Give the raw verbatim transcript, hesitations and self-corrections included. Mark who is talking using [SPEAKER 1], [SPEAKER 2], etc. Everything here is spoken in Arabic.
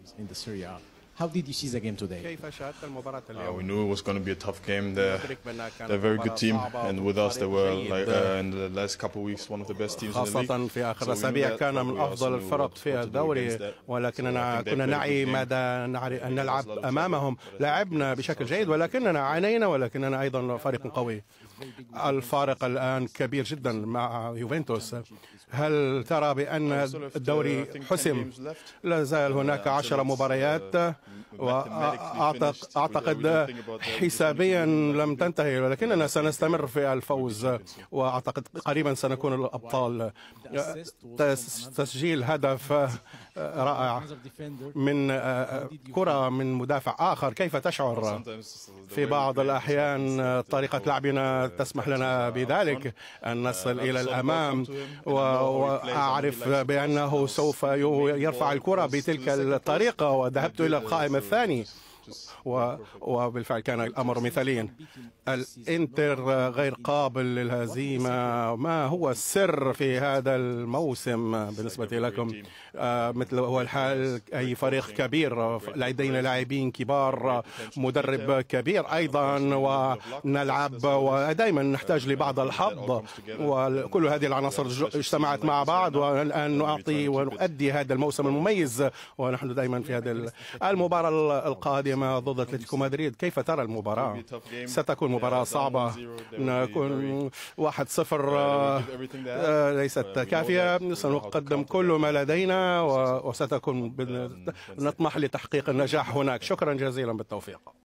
[SPEAKER 1] in the Serie A. How did you see the game today?
[SPEAKER 2] كيف شاهدت المباراة
[SPEAKER 3] Uh, we
[SPEAKER 2] اليوم؟
[SPEAKER 3] knew it was going to be a tough game. They're,
[SPEAKER 2] ندرك بأنها
[SPEAKER 3] they're a
[SPEAKER 2] كانت
[SPEAKER 3] very good
[SPEAKER 2] مباراة
[SPEAKER 3] team,
[SPEAKER 2] صعبة
[SPEAKER 3] and with us, they were
[SPEAKER 2] وفريق
[SPEAKER 3] like
[SPEAKER 2] جيد.
[SPEAKER 3] uh, in the last couple of weeks one of the best teams in the league.
[SPEAKER 2] خاصة في آخر
[SPEAKER 3] So we knew
[SPEAKER 2] الأسابيع
[SPEAKER 3] that,
[SPEAKER 2] كان
[SPEAKER 3] but
[SPEAKER 2] من
[SPEAKER 3] we also
[SPEAKER 2] أفضل
[SPEAKER 3] knew
[SPEAKER 2] الفرق
[SPEAKER 3] what-
[SPEAKER 2] في
[SPEAKER 3] what to do
[SPEAKER 2] الدوري،
[SPEAKER 3] against that. So I
[SPEAKER 2] ولكننا
[SPEAKER 3] think they
[SPEAKER 2] كنا
[SPEAKER 3] played a
[SPEAKER 2] نعي
[SPEAKER 3] good game.
[SPEAKER 2] ماذا نعرف أن
[SPEAKER 3] There was
[SPEAKER 2] نلعب
[SPEAKER 3] a lot of
[SPEAKER 2] أمامهم.
[SPEAKER 3] challenges, but I think
[SPEAKER 2] لعبنا
[SPEAKER 3] they
[SPEAKER 2] بشكل
[SPEAKER 3] played
[SPEAKER 2] جيد،
[SPEAKER 3] such a
[SPEAKER 2] ولكننا
[SPEAKER 3] good game.
[SPEAKER 2] عانينا، ولكننا أيضا فريق قوي. الفارق الآن كبير جدا مع يوفنتوس. هل ترى بأن الدوري حسم؟ لا زال هناك عشر مباريات، وأعتقد حسابيا لم تنتهي، ولكننا سنستمر في الفوز، وأعتقد قريبا سنكون الأبطال. تسجيل هدف رائع من كرة من مدافع آخر، كيف تشعر؟ في بعض الأحيان طريقة لعبنا تسمح لنا بذلك أن نصل إلى الأمام، وأعرف بأنه سوف يرفع الكرة بتلك الطريقة، وذهبت إلى القائم الثاني، وبالفعل كان الأمر مثاليا. الإنتر غير قابل للهزيمة، ما هو السر في هذا الموسم بالنسبة لكم؟ مثل هو الحال أي فريق كبير، لدينا لاعبين كبار، مدرب كبير أيضا، ونلعب ودائما نحتاج لبعض الحظ، وكل هذه العناصر اجتمعت مع بعض، والآن نعطي ونؤدي هذا الموسم المميز، ونحن دائما في هذه المباراة القادمة ضد أتلتيكو مدريد. كيف ترى المباراة؟ ستكون مباراة صعبة، نكون واحد صفر ليست كافية، سنقدم كل ما لدينا، وستكون نطمح لتحقيق النجاح هناك. شكرا جزيلا، بالتوفيق.